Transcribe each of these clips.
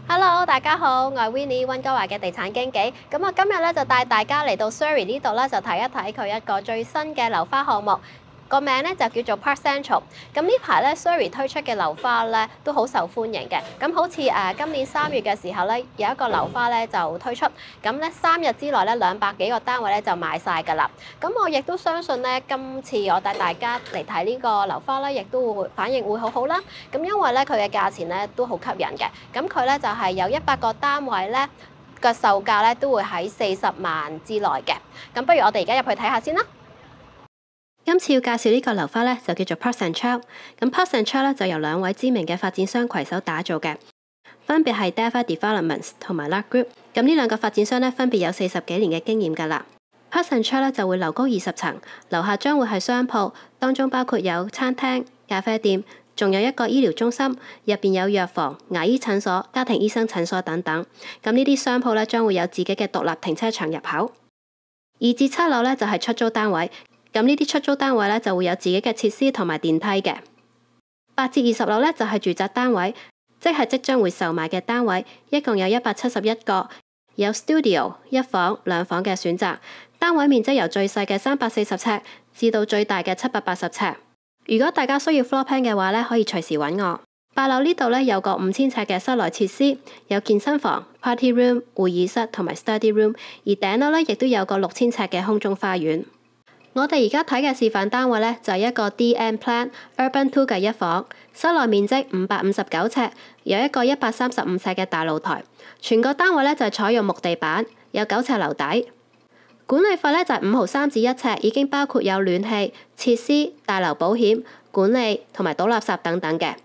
Hello，大家好，我係 Winnie 溫哥華嘅地產經紀。咁我今日咧就帶大家嚟到 Surrey 呢度咧，就睇一睇佢一個最新嘅樓花項目。個名咧就叫做 Park Central。咁呢排咧 Surrey 推出嘅樓花咧都好受歡迎嘅。咁好似今年3月嘅時候咧，有一個樓花咧就推出，咁咧3日之內咧200幾個單位咧就賣晒㗎啦。咁我亦都相信咧，今次我帶大家嚟睇呢個樓花咧，亦都會反應會好好啦。咁因為咧佢嘅價錢咧都好吸引嘅。咁佢咧就係有100個單位咧嘅售價咧都會喺40萬之內嘅。咁不如我哋而家入去睇下先啦。今次要介紹呢個樓花咧，就叫做 Park Central。咁 Park Central 咧就由2位知名嘅發展商攜手打造嘅，分別係 Deva Developments 同埋 Lark Group。咁呢2個發展商咧分別有40幾年嘅經驗㗎啦。Park Central 咧就會樓高20層，樓下將會係商鋪，當中包括有餐廳、咖啡店，仲有一個醫療中心，入邊有藥房、牙醫診所、家庭醫生診所等等。咁呢啲商鋪咧將會有自己嘅獨立停車場入口。2至7樓咧就係出租單位。咁呢啲出租單位咧就會有自己嘅設施同埋電梯嘅。8至20樓咧就係住宅單位，即係即將會售賣嘅單位，一共有171個，有 studio 1房2房嘅選擇。單位面積由最細嘅340尺至到最大嘅780尺。如果大家需要 floor plan 嘅話咧，可以隨時揾我。8樓呢度咧有個5000尺嘅室內設施，有健身房、party room、會議室同埋 study room， 而頂樓咧亦都有個6000尺嘅空中花園。我哋而家睇嘅示範單位咧，就係一個 DM Plan Urban 2嘅1房，室內面積559尺，有一個135尺嘅大露台。全個單位咧就係採用木地板，有9尺樓底。管理費咧就係5毫3至1尺，已經包括有暖氣、設施、大樓保險、管理同埋倒垃圾等等嘅。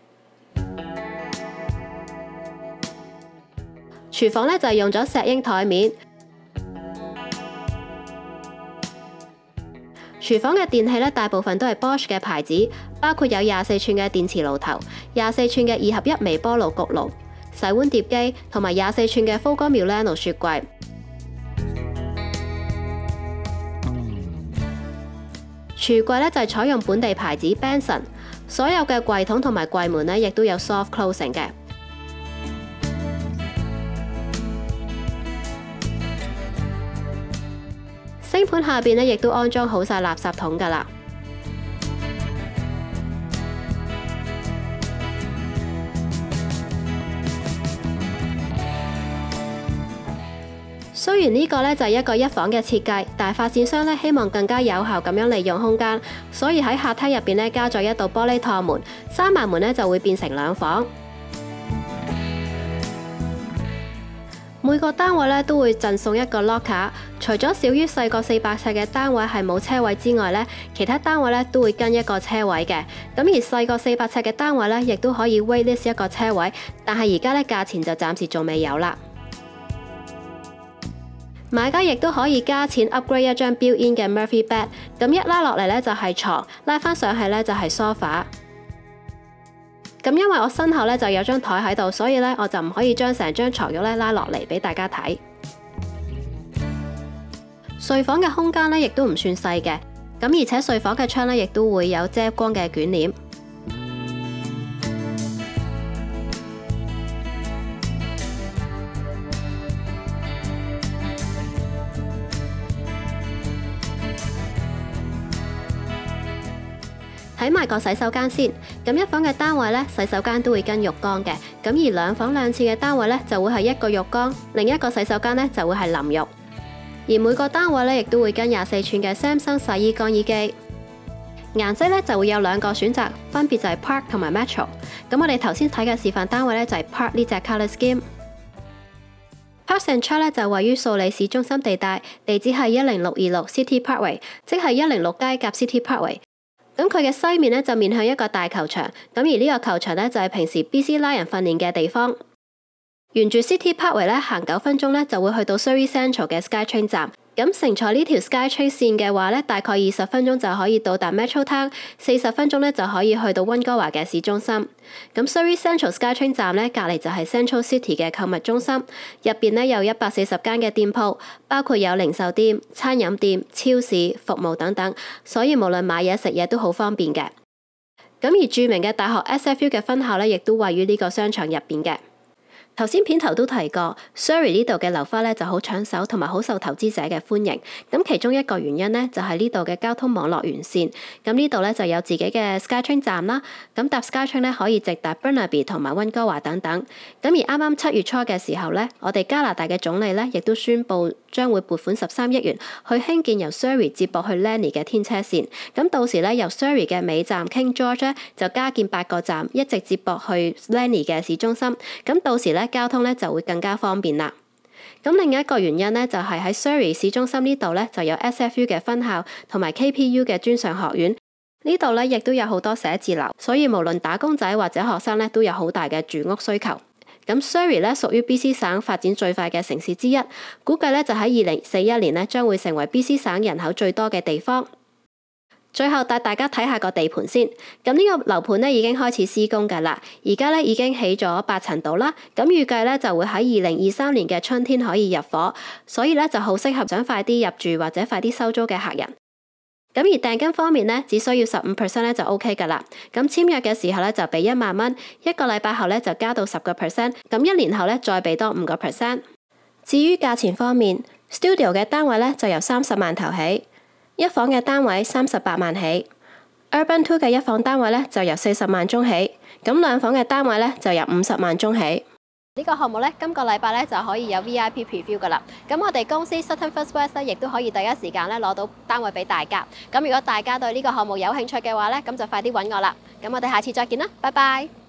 廚房咧就係用咗石英台面。廚房嘅電器咧，大部分都係 Bosch 嘅牌子，包括有24寸嘅電磁爐頭、24寸嘅2合1微波爐焗爐、洗碗碟機同埋24寸嘅 Fogo Milano 雪櫃。櫥櫃咧就係採用本地牌子 Benson， 所有嘅櫃筒同埋櫃門咧亦都有 soft closing 嘅。星盤下邊咧，亦都安裝好晒垃圾桶㗎啦。雖然呢個咧就係一個1房嘅設計，但係發展商咧希望更加有效咁樣利用空間，所以喺客廳入邊咧加咗一道玻璃趟門，閂埋門咧就會變成2房。每個單位咧都會贈送一個 locker， 除咗少於細過400尺嘅單位係冇車位之外咧，其他單位咧都會跟一個車位嘅。咁而細過400尺嘅單位咧，亦都可以 waitlist 一個車位，但係而家咧價錢就暫時仲未有啦。買家亦都可以加錢 upgrade 一張 built-in 嘅 Murphy bed， 咁一拉落嚟咧就係床，拉翻上去咧就係 sofa。咁因為我身後咧就有張台喺度，所以咧我就唔可以將成張床褥咧拉落嚟俾大家睇。睡房嘅空間咧亦都唔算細嘅，咁而且睡房嘅窗咧亦都會有遮光嘅捲簾。睇埋個洗手間先，咁1房嘅單位咧，洗手間都會跟浴缸嘅，咁而2房2廁嘅單位咧，就會係一個浴缸，另一個洗手間咧就會係淋浴，而每個單位咧亦都會跟24寸嘅 Samsung 洗衣乾衣機。顏色咧就會有2個選擇，分別就係 Park 同埋 Metro。咁我哋頭先睇嘅示範單位咧就係 Park 呢隻 colour scheme。Park Central 咧就位於素里市中心地帶，地址係10626 City Parkway， 即係106街夾 City Parkway。咁佢嘅西面咧就面向一個大球場，咁而呢個球場咧就係平時 BC 拉人訓練嘅地方。沿住 City Parkway 咧行9分鐘咧就會去到 Surrey Central 嘅 SkyTrain 站。咁乘坐呢條 SkyTrain 線嘅話咧，大概20分鐘就可以到達 Metro Town，40分鐘咧就可以去到溫哥華嘅市中心。咁 Surrey Central SkyTrain 站咧隔離就係 Central City 嘅購物中心，入邊咧有140間嘅店鋪，包括有零售店、餐飲店、超市、服務等等，所以無論買嘢食嘢都好方便嘅。咁而著名嘅大學 SFU 嘅分校咧，亦都位於呢個商場入邊嘅。 頭先片頭都提過 Surrey 呢度嘅樓花咧就好搶手同埋好受投資者嘅歡迎。咁其中一個原因咧就係呢度嘅交通網絡完善。咁呢度咧就有自己嘅 SkyTrain 站啦。咁搭 SkyTrain 咧可以直達 Burnaby 同埋溫哥華等等。咁而啱啱7月初嘅時候咧，我哋加拿大嘅總理咧亦都宣布將會撥款13億元去興建由 Surrey 接駁去 Lani 嘅天車線。咁到時咧由 Surrey 嘅尾站 King George 咧就加建8個站，一直接駁去 Lani 嘅市中心。咁到時咧交通咧就會更加方便啦。咁另一個原因咧就係喺 Surrey 市中心呢度咧就有 SFU 嘅分校同埋 KPU 嘅專上學院，呢度咧亦都有好多寫字樓，所以無論打工仔或者學生咧都有好大嘅住屋需求。咁 Surrey 咧屬於 BC 省發展最快嘅城市之一，估計咧就喺2041年咧將會成為 BC 省人口最多嘅地方。最後帶大家睇下個地盤先，咁呢個樓盤咧已經開始施工㗎啦，而家咧已經起咗8層度啦，咁預計咧就會喺2023年嘅春天可以入伙，所以咧就好適合想快啲入住或者快啲收租嘅客人。咁而訂金方面咧，只需要15% 咧就 OK 㗎啦。咁簽約嘅時候咧就俾1萬蚊，1個禮拜後咧就加到10%，咁1年後咧再俾多5%。至於價錢方面 ，Studio 嘅單位咧就由30萬頭起。一房嘅單位38萬起 ，Urban 2嘅一房單位咧就由40萬中起，咁兩房嘅單位咧就由50萬中起。呢個項目咧，今個禮拜咧就可以有 VIP preview 噶啦。咁我哋公司 Sutton First West 咧，亦都可以第一時間咧攞到單位俾大家。咁如果大家對呢個項目有興趣嘅話咧，咁就快啲揾我啦。咁我哋下次再見啦，拜拜。